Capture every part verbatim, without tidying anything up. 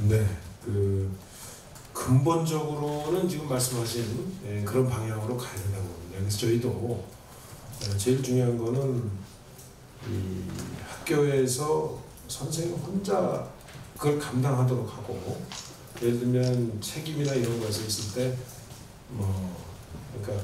네, 그 근본적으로는 지금 말씀하신 예, 그런 방향으로 가야 된다고 봅니다. 그래서 저희도 예, 제일 중요한 거는 이 학교에서 선생님 혼자 그걸 감당하도록 하고, 예를 들면 책임이나 이런 것이 있을 때 뭐 그러니까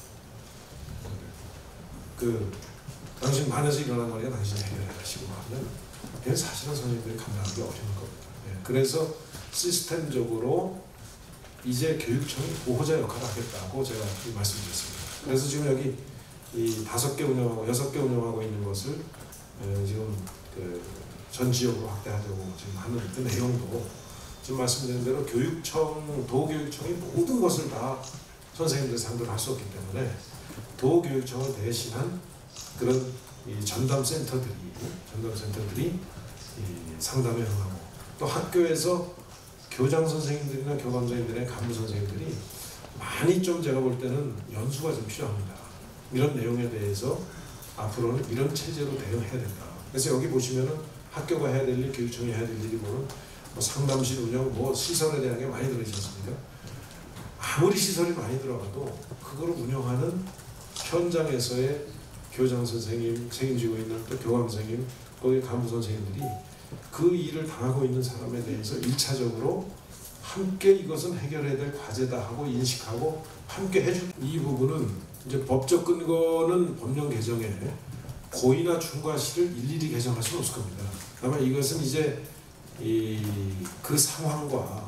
그 당신 반에서 일어난 거니까 당신이 해결해 가시고 하면 그게 사실은 선생님들이 감당하기 어려운 겁니다. 예, 그래서 시스템적으로 이제 교육청이 보호자 역할을 하겠다고 제가 말씀드렸습니다. 그래서 지금 여기 이 다섯 개 운영하고 여섯 개 운영하고 있는 것을 에, 지금 그 전 지역으로 확대하려고 지금 하는 그 내용도 지금 말씀드린 대로 교육청, 도교육청이 모든 것을 다 선생님들 상대로 할 수 없기 때문에 도교육청을 대신한 그런 이 전담센터들이 전담센터들이 이 상담에 응하고, 또 학교에서 교장 선생님들이나 교감 선생님들의 간부 선생님들이 많이 좀 제가 볼 때는 연수가 좀 필요합니다. 이런 내용에 대해서 앞으로는 이런 체제로 대응해야 된다. 그래서 여기 보시면은 학교가 해야 될 일, 교육청이 해야 될 일이 뭐는 뭐 상담실 운영, 뭐 시설에 대한 게 많이 들어있지 않습니까? 아무리 시설이 많이 들어가도 그거를 운영하는 현장에서의 교장 선생님, 책임지고 있는 또 교감 선생님, 거기 간부 선생님들이 그 일을 당하고 있는 사람에 대해서 일차적으로 함께 이것은 해결해야 될 과제다 하고 인식하고 함께 해줄, 이 부분은 이제 법적 근거는 법령 개정에 고의나 중과실을 일일이 개정할 수는 없을 겁니다. 다만 이것은 이제 이 그 상황과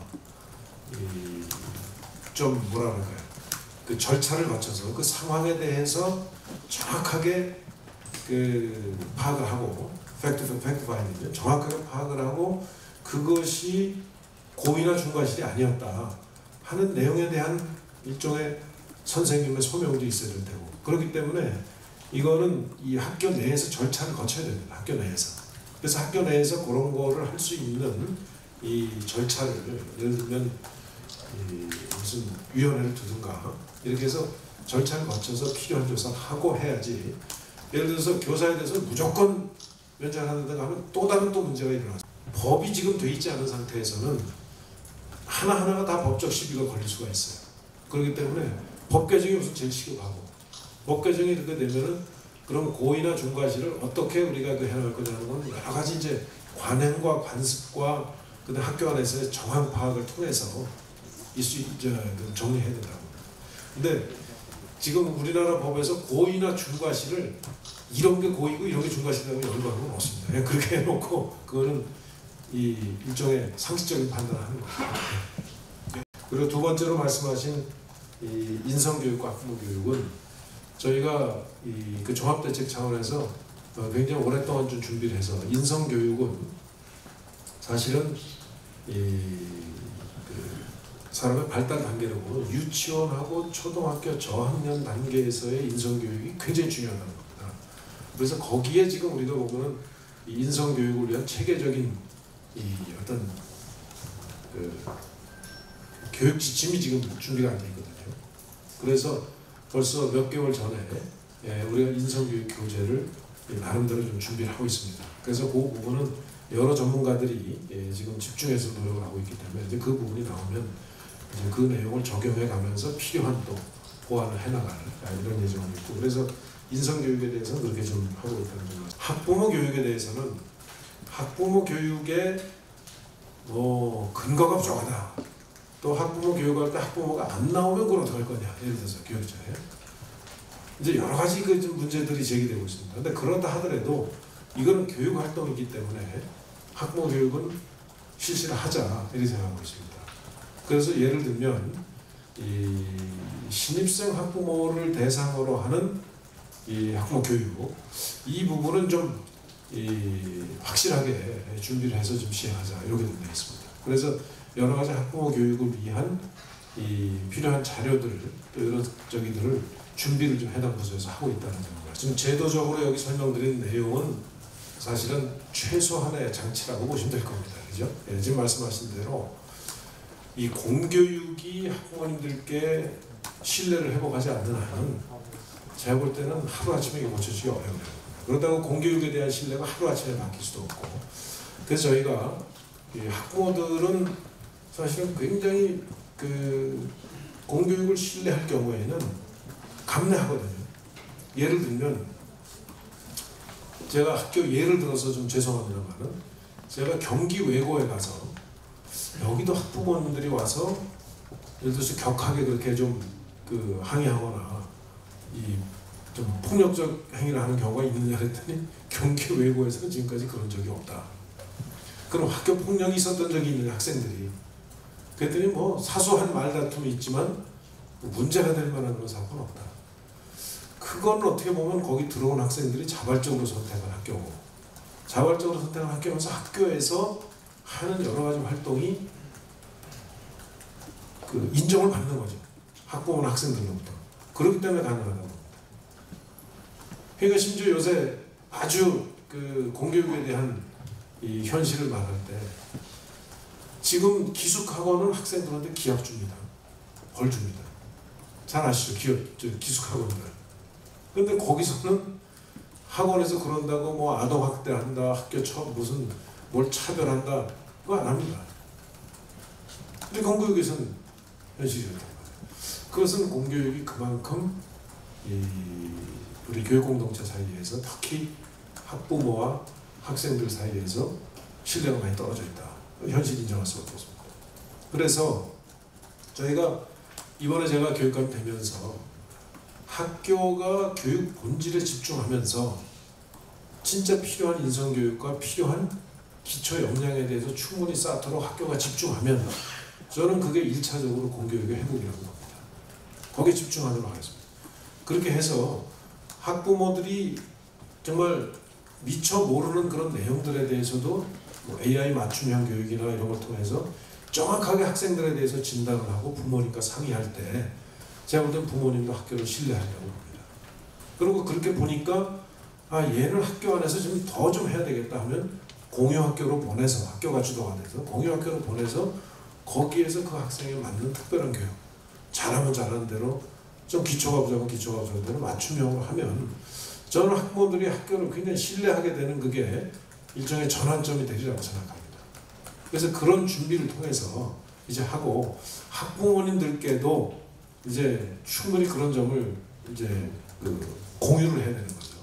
이 좀 뭐라 그럴까요? 그 절차를 거쳐서 그 상황에 대해서 정확하게 그 파악을 하고 팩트 팩트 파인딩 정확하게 파악을 하고 그것이 고의나 중과실이 아니었다 하는 내용에 대한 일종의 선생님의 소명도 있어야 될 테고, 그렇기 때문에 이거는 이 학교 내에서 절차를 거쳐야 됩니다. 학교 내에서. 그래서 학교 내에서 그런 거를 할 수 있는 이 절차를, 예를 들면 이 무슨 위원회를 두든가 이렇게 해서 절차를 거쳐서 필요한 조사를 하고 해야지, 예를 들어서 교사에 대해서 무조건 면제한다든가 하면 또 다른 또 문제가 일어나죠. 법이 지금 돼 있지 않은 상태에서는 하나하나가 다 법적 시비가 걸릴 수가 있어요. 그렇기 때문에 법 개정이 우선 제일 시급하고, 법 개정이 이렇게 되면은 그럼 고의나 중과실을 어떻게 우리가 그 해나갈 거냐는 건 여러 가지 이제 관행과 관습과 그다음 학교 안에서의 정황 파악을 통해서 이수 정리해야 된다고. 근데 지금 우리나라 법에서 고의나 중과실을 이런 게 고의고 이런 게 중과실이라고 연구하는 건 없습니다. 그냥 그렇게 해놓고 그거는 이 일종의 상식적인 판단을 하는 거예요. 그리고 두 번째로 말씀하신 이 인성교육과 학부모교육은 저희가 이 그 종합대책 차원에서 굉장히 오랫동안 좀 준비를 해서, 인성교육은 사실은 이 그 사람의 발달 단계로 보면 유치원하고 초등학교 저학년 단계에서의 인성교육이 굉장히 중요하다는 겁니다. 그래서 거기에 지금 우리가 보면은 이 인성교육을 위한 체계적인 이 어떤 그 교육 지침이 지금 준비가 안 돼 있거든요. 그래서 벌써 몇 개월 전에 예, 우리가 인성교육 교재를 나름대로 좀 준비를 하고 있습니다. 그래서 그 부분은 여러 전문가들이 예, 지금 집중해서 노력을 하고 있기 때문에 이제 그 부분이 나오면 이제 그 내용을 적용해 가면서 필요한 또 보완을 해나갈 이런 예정이 있고, 그래서 인성교육에 대해서는 그렇게 좀 하고 있다는 점입니다. 학부모 교육에 대해서는 학부모 교육에 뭐 근거가 부족하다, 또 학부모 교육할 때 학부모가 안 나오면 그걸 어떻게 할 거냐, 예를 들어서 교육자에 이제 여러 가지 그 문제들이 제기되고 있습니다. 근데 그렇다 하더라도 이거는 교육 활동이기 때문에 학부모 교육은 실시를 하자 이렇게 생각하고 있습니다. 그래서 예를 들면 이 신입생 학부모를 대상으로 하는 이 학부모 교육, 이 부분은 좀 이 확실하게 준비를 해서 좀 시행하자 이렇게 되어 있습니다. 그래서 여러 가지 학부모 교육을 위한 이 필요한 자료들, 또 이런 저기들을 준비를 좀 해당 부서에서 하고 있다는 점입니다. 지금 제도적으로 여기 설명드린 내용은 사실은 최소한의 장치라고 보시면 될 겁니다. 그죠? 예, 지금 말씀하신 대로 이 공교육이 학부모님들께 신뢰를 회복하지 않는 한은 제가 볼 때는 하루아침에 이게 고쳐지기 어려워요. 그렇다고 공교육에 대한 신뢰가 하루아침에 바뀔 수도 없고, 그래서 저희가 이 학부모들은 사실은 굉장히 그 공교육을 신뢰할 경우에는 감내하거든요. 예를 들면 제가 학교 예를 들어서 좀 죄송합니다만은 제가 경기 외고에 가서 여기도 학부모님들이 와서 예를 들어서 격하게 그렇게 좀 그 항의하거나 이 좀 폭력적 행위를 하는 경우가 있느냐 했더니 경기 외고에서는 지금까지 그런 적이 없다. 그럼 학교 폭력이 있었던 적이 있는 학생들이 그랬더니 뭐 사소한 말다툼이 있지만 문제가 될 만한 그런 사고는 없다. 그건 어떻게 보면 거기 들어온 학생들이 자발적으로 선택한 학교고 자발적으로 선택한 학교면서 학교에서 하는 여러 가지 활동이 그 인정을 받는 거죠. 학부모나 학생들로부터. 그렇기 때문에 가능하다고 봅니다. 그러니까 심지어 요새 아주 그 공교육에 대한 이 현실을 말할 때 지금 기숙학원은 학생들한테 기합 줍니다. 벌 줍니다. 잘 아시죠? 기업, 저 기숙학원들. 근데 거기서는 학원에서 그런다고 뭐 아동학대한다, 학교 처 무슨 뭘 차별한다, 그거 안 합니다. 근데 공교육에서는 현실이 이렇게 말이에요. 그것은 공교육이 그만큼 이 우리 교육공동체 사이에서 특히 학부모와 학생들 사이에서 신뢰가 많이 떨어져 있다. 현실 인정할 수밖에 없습니다. 그래서 저희가 이번에 제가 교육감이 되면서 학교가 교육 본질에 집중하면서 진짜 필요한 인성교육과 필요한 기초 역량에 대해서 충분히 쌓도록 학교가 집중하면 저는 그게 일차적으로 공교육의 회복이라고 봅니다. 거기에 집중하도록 하겠습니다. 그렇게 해서 학부모들이 정말 미처 모르는 그런 내용들에 대해서도 뭐 에이아이 맞춤형 교육이나 이런 걸 통해서 정확하게 학생들에 대해서 진단을 하고 부모님과 상의할 때 제가 볼 땐 부모님도 학교를 신뢰하려고 합니다. 그리고 그렇게 보니까 아 얘는 학교 안에서 좀 더 좀 해야 되겠다 하면 공유학교로 보내서 학교가 주도가 돼서 공유학교로 보내서 거기에서 그 학생에 맞는 특별한 교육 잘하면 잘하는 대로 좀 기초가 부족하면 기초가 부족한 대로 맞춤형으로 하면 저는 학부모들이 학교를 굉장히 신뢰하게 되는 그게 일종의 전환점이 되리라고 생각합니다. 그래서 그런 준비를 통해서 이제 하고 학부모님들께도 이제 충분히 그런 점을 이제 그 공유를 해야 되는 거죠.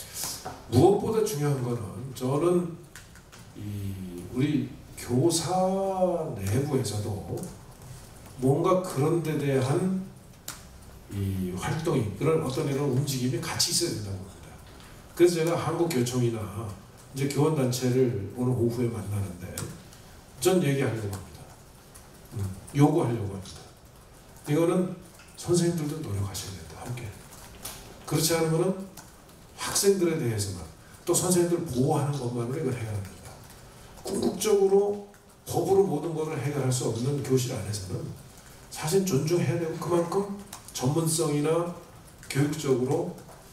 무엇보다 중요한 거는 저는 이 우리 교사 내부에서도 뭔가 그런 데 대한 이 활동이 그런 어떤 이런 움직임이 같이 있어야 된다고 봅니다. 그래서 제가 한국교총이나 이제 교원단체를 오늘 오후에 만나는데 전 얘기하려고 합니다. 음, 요구하려고 합니다. 이거는 선생님들도 노력하셔야 된다. 함께. 그렇지 않으면 학생들에 대해서만 또 선생님들 보호하는 것만으로 이걸 해결 안 된다. 궁극적으로 법으로 모든 것을 해결할 수 없는 교실 안에서는 사실 존중해야 되고 그만큼 전문성이나 교육적으로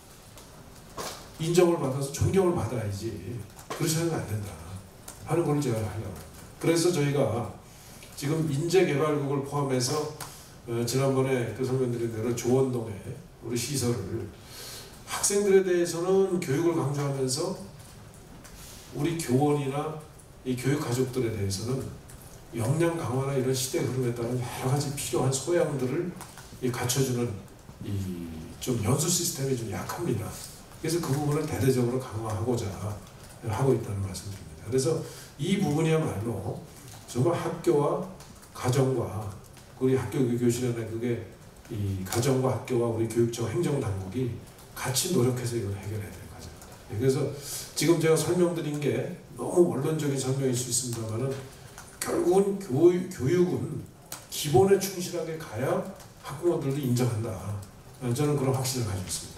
인정을 받아서 존경을 받아야지 그렇지 않으면 안 된다 하는 걸 제가 하려고 합니다. 그래서 저희가 지금 인재개발국을 포함해서 어, 지난번에 그 설명드린 대로 조원동에 우리 시설을 학생들에 대해서는 교육을 강조하면서 우리 교원이나 이 교육 가족들에 대해서는 역량 강화나 이런 시대 흐름에 따른 여러 가지 필요한 소양들을 이 갖춰주는 이 좀 연수 시스템이 좀 약합니다. 그래서 그 부분을 대대적으로 강화하고자 하고 있다는 말씀드립니다. 그래서 이 부분이야말로 정말 학교와 가정과 우리 학교 교실에 그게 이 가정과 학교와 우리 교육청 행정당국이 같이 노력해서 이걸 해결해야 될 과정입니다. 그래서 지금 제가 설명드린 게 너무 원론적인 설명일 수 있습니다만은 결국은 교육, 교육은 기본에 충실하게 가야 학부모들도 인정한다. 저는 그런 확신을 가지고 있습니다.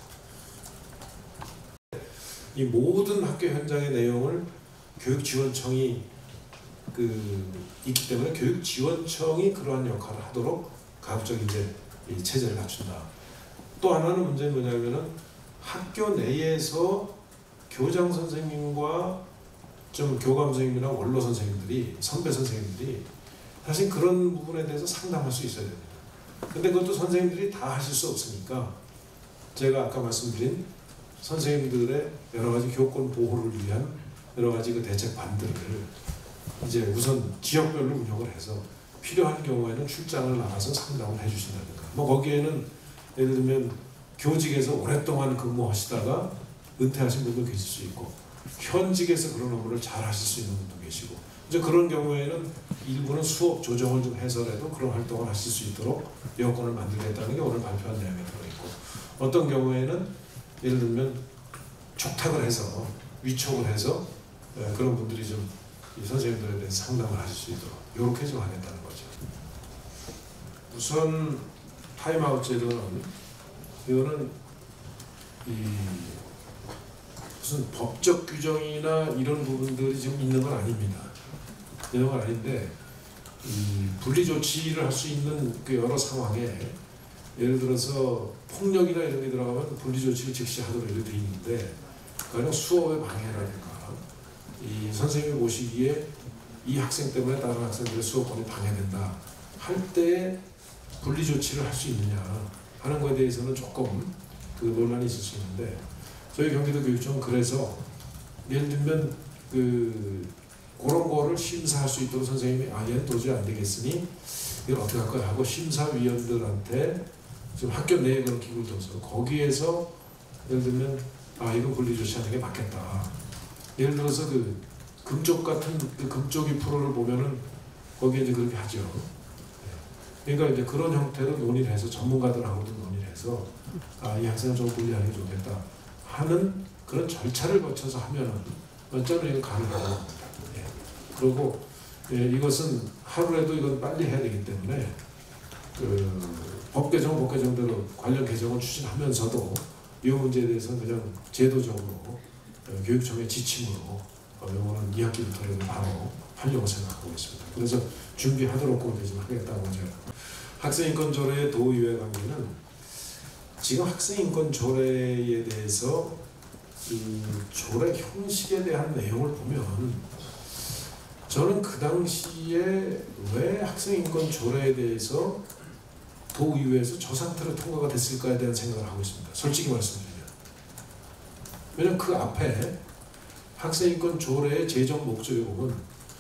이 모든 학교 현장의 내용을 교육지원청이 그 있기 때문에 교육지원청이 그러한 역할을 하도록 가급적 이제 이 체제를 갖춘다. 또 하나는 문제는 뭐냐면은 학교 내에서 교장 선생님과 좀 교감 선생님이나 원로 선생님들이 선배 선생님들이 사실 그런 부분에 대해서 상담할 수 있어야 됩니다. 근데 그것도 선생님들이 다 하실 수 없으니까 제가 아까 말씀드린 선생님들의 여러 가지 교권 보호를 위한 여러 가지 그 대책반들을 이제 이제 우선 지역별로 운영을 해서 필요한 경우에는 출장을 나가서 상담을 해주신다든가, 뭐 거기에는 예를 들면 교직에서 오랫동안 근무하시다가 은퇴하신 분도 계실 수 있고, 현직에서 그런 업무를 잘 하실 수 있는 분도 계시고, 이제 그런 경우에는 일부는 수업 조정을 좀 해서라도 그런 활동을 하실 수 있도록 여건을 만들겠다는 게 오늘 발표한 내용에 들어있고, 어떤 경우에는 예를 들면 촉탁을 해서 위촉을 해서 그런 분들이 좀 이 선생님들에 대해서 상담을 하실 수 있도록 이렇게 좀 하겠다는 거죠. 우선 타임아웃 제도는 이거는 이 무슨 법적 규정이나 이런 부분들이 지금 있는 건 아닙니다. 있는 건 아닌데, 이 분리 조치를 할 수 있는 그 여러 상황에 예를 들어서 폭력이나 이런 게 들어가면 분리 조치를 즉시 하도록 이렇게 돼 있는데, 그냥 수업의 방해라든가 이 선생님이 보시기에 이 학생 때문에 다른 학생들의 수업권이 방해된다 할 때 분리 조치를 할 수 있느냐 하는 것에 대해서는 조금 그 논란이 있을 수 있는데, 저희 경기도 교육청은 그래서 예를 들면 그 그런 거를 심사할 수 있도록 선생님이 아 얘는 도저히 안 되겠으니 이걸 어떻게 할 거야 하고 심사위원들한테 지금 학교 내에 그런 기구를 둬서 거기에서 예를 들면 아 이거 분리 조치하는 게 맞겠다. 예를 들어서 그 금쪽 같은 그 금쪽이 프로를 보면은 거기에 이제 그렇게 하죠. 그러니까 이제 그런 형태로 논의를 해서 전문가들하고도 논의를 해서 아 이 학생은 좀 분리하는 게 좋겠다 하는 그런 절차를 거쳐서 하면은 어쩌면 이건 가능하고, 예. 그리고 예, 이것은 하루에도 이건 빨리 해야 되기 때문에 그 법 개정, 법 개정대로 관련 개정을 추진하면서도 이 문제에 대해서는 그냥 제도적으로 교육청의 지침으로 이거는 이 학기부터 바로 하려고 생각하고 있습니다. 그래서 준비하도록 그렇게 좀 하겠다고 제가. 학생인권 조례의 도의회 관계는 지금 학생인권 조례에 대해서 이 조례 형식에 대한 내용을 보면 저는 그 당시에 왜 학생인권 조례에 대해서 도의회에서 저 상태로 통과가 됐을까에 대한 생각을 하고 있습니다. 솔직히 말씀드리면. 왜냐하면 그 앞에 학생인권 조례의 제정 목적에 보면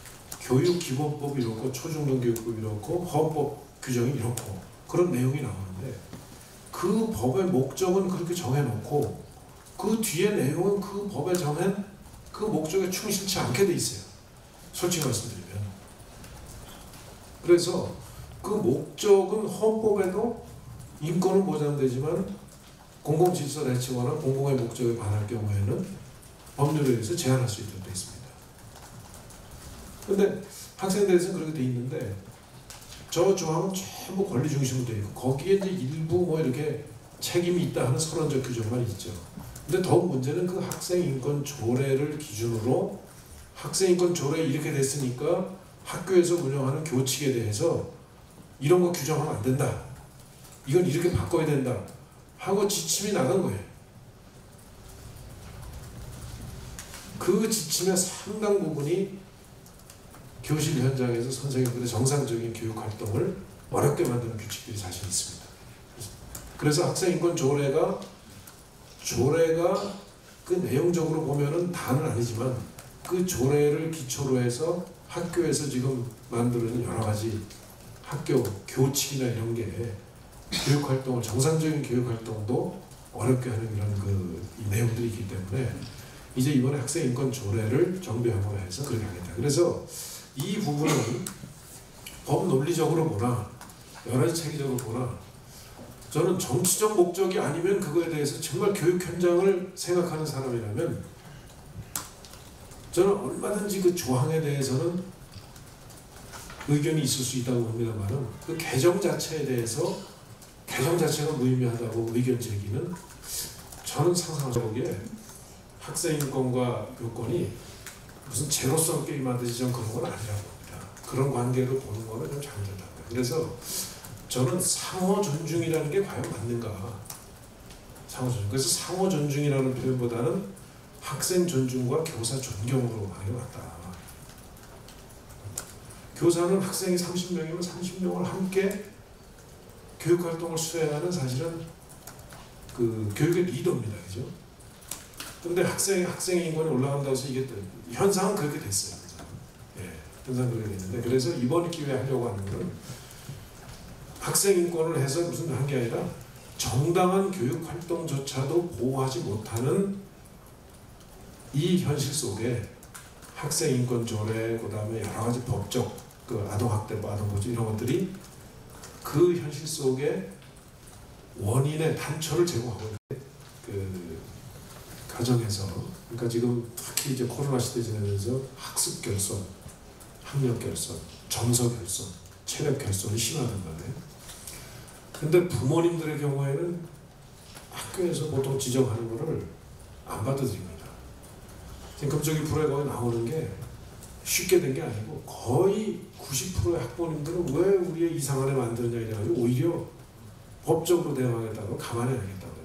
교육기본법이 이렇고 초중등교육법이 이렇고 헌법 규정이 이렇고 그런 내용이 나오는데, 그 법의 목적은 그렇게 정해놓고 그 뒤에 내용은 그 법에 정한 그 목적에 충실치 않게 돼 있어요. 솔직히 말씀드리면. 그래서 그 목적은 헌법에도 인권은 보장되지만 공공질서를 해치거나 공공의 목적에 반할 경우에는 법률에 의해서 제한할 수 있도록 되어 있습니다. 그런데 학생들에서는 그렇게 되어 있는데 저 조항은 전부 권리 중심으로 되어 있고 거기에 이제 일부 뭐 이렇게 책임이 있다 하는 서론적 규정만 있죠. 근데 더욱 문제는 그 학생인권 조례를 기준으로 학생인권 조례 이렇게 됐으니까 학교에서 운영하는 교칙에 대해서 이런 거 규정하면 안 된다. 이건 이렇게 바꿔야 된다. 하고 지침이 나간 거예요. 그 지침의 상당 부분이 교실 현장에서 선생님들의 정상적인 교육 활동을 어렵게 만드는 규칙들이 사실 있습니다. 그래서 학생인권 조례가 조례가 그 내용적으로 보면은 다는 아니지만 그 조례를 기초로 해서 학교에서 지금 만드는 여러 가지 학교 교칙이나 이런 게 교육 활동을 정상적인 교육 활동도 어렵게 하는 이런 그 이 내용들이 있기 때문에 이제 이번에 학생인권 조례를 정비하고 해서 그렇게 하겠다. 그래서 이 부분은 법 논리적으로 보나 여러 가지 체계적으로 보나 저는 정치적 목적이 아니면 그거에 대해서 정말 교육 현장을 생각하는 사람이라면 저는 얼마든지 그 조항에 대해서는 의견이 있을 수 있다고 봅니다만은 그 개정 자체에 대해서 개정 자체가 무의미하다고 의견 제기는 저는 상상하기에 학생인권과 교권이 무슨 제로섬 게임 하듯이 전 그런 건 아니라고 봅니다. 그런 관계로 보는 거는 좀 잘못됐다고요. 그래서 저는 상호 존중이라는 게 과연 맞는가? 상호 존중. 그래서 상호 존중이라는 표현보다는 학생 존중과 교사 존경으로 하는 게 맞다. 교사는 학생이 삼십 명이면 삼십 명을 함께 교육 활동을 수행하는 사실은 그 교육의 리더입니다. 그죠? 근데 학생, 학생의 인권이 올라간다고 해서 이게 현상은 그렇게 됐어요. 예. 항상 그렇게 되는데, 그래서 이번 기회에 하려고 하는 것은 학생 인권을 해서 무슨 한 게 아니라 정당한 교육 활동조차도 보호하지 못하는 이 현실 속에 학생 인권 조례, 그 다음에 여러 가지 법적 그 아동학대법, 아동보호 이런 것들이 그 현실 속에 원인의 단초를 제공하고 있는 그 가정에서, 그러니까 지금 특히 이제 코로나 시대 지내면서 학습 결손, 학력 결손, 정서 결손, 체력 결손이 심하단 말이에요. 근데 부모님들의 경우에는 학교에서 보통 지정하는 거를 안 받아들입니다. 지금 금쪽이 프로에 거기 나오는 게 쉽게 된 게 아니고 거의 구십 퍼센트의 학부모님들은 왜 우리의 이상한 애 만드느냐 이래가지고 오히려 법적으로 대응하겠다고 가만히 안 하겠다고요.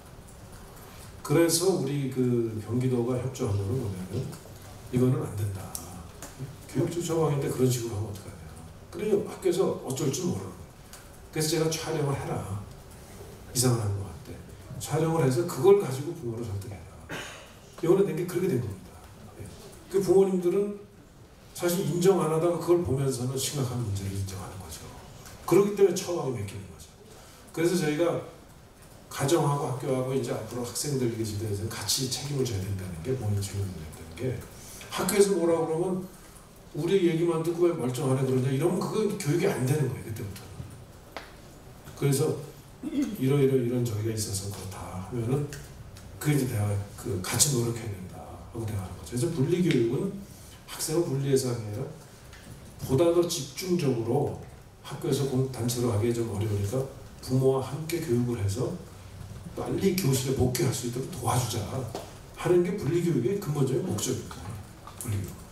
그래서 우리 그 경기도가 협조한 거는 뭐냐면 이거는 안 된다. 교육부 처방인데 그런 식으로 하면 어떡하냐. 그래요. 학교에서 어쩔 줄 모르는 거예요. 그래서 제가 촬영을 해라. 이상한 거 같대. 촬영을 해서 그걸 가지고 부모를 설득해라. 이번에 된 게 그렇게 된 겁니다. 그 부모님들은 사실 인정 안 하다가 그걸 보면서는 심각한 문제를 인정하는 거죠. 그렇기 때문에 처방이 맥히는 거죠. 그래서 저희가 가정하고 학교하고 이제 앞으로 학생들 이게 대해서 같이 책임을 져야 된다는 게, 본인 책임을 져야 된다는 게, 학교에서 뭐라고 그러면 우리 얘기만 듣고 왜 멀쩡하네 그러냐 이러면 그건 교육이 안 되는 거예요. 그때부터는. 그래서 이러이러 이런 저기가 있어서 그렇다 하면은 그 이제 대화 그 같이 노력해야 된다 하고 대화하는 거죠. 그래서 분리교육은 학생을 분리해서 아니라 보다 더 집중적으로 학교에서 단체로 하기 좀 어려우니까 부모와 함께 교육을 해서 빨리 교실에 복귀할 수 있도록 도와주자 하는 게 분리교육의 근본적인 목적입니다. 분리교육.